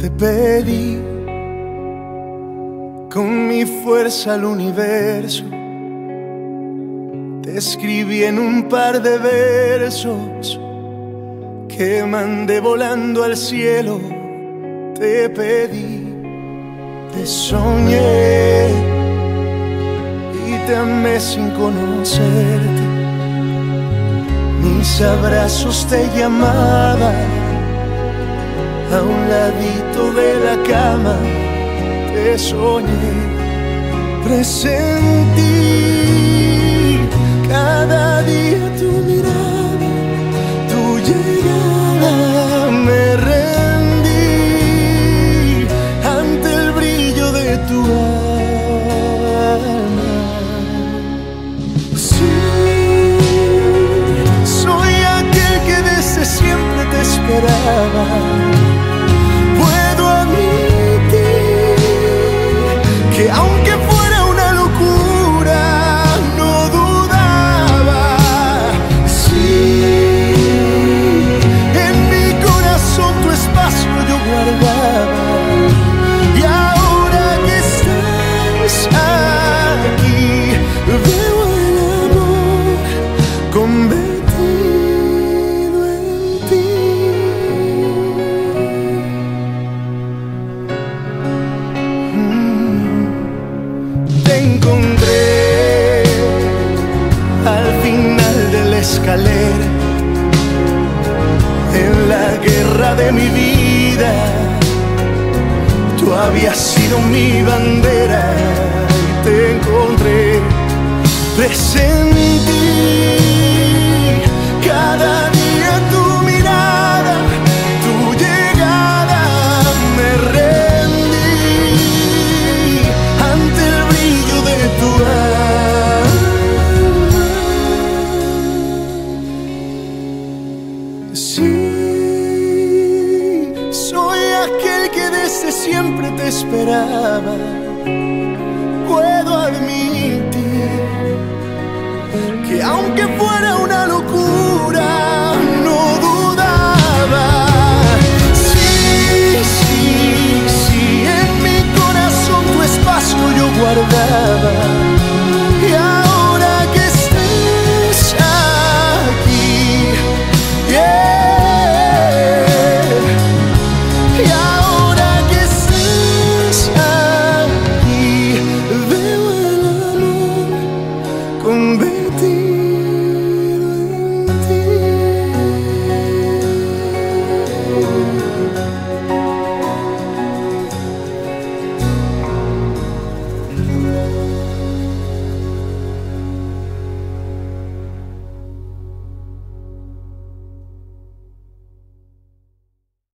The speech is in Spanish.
Te pedí con mi fuerza al universo, te escribí en un par de versos que mandé volando al cielo. Te pedí, te soñé y te amé sin conocerte. Mis abrazos te llamaban, a un ladito de la cama te soñé. Presentí cada día tu mirada, tu llegada. Me rendí ante el brillo de tu alma. Sí, soy aquel que desde siempre te esperaba. Que aunque fuera una locura, no dudaba. Sí, en mi corazón tu espacio yo guardaba. Y ahora que estás aquí, veo el amor convertido en ti. Te encontré al final de la escalera, en la guerra de mi vida. Tú habías sido mi bandera y te encontré. Presentí cada día tu mirada, tu llegada. Me rendí ante el brillo de tu alma. Sí, soy aquel que desde siempre te esperaba. Puedo admitir que aunque fuera una locura,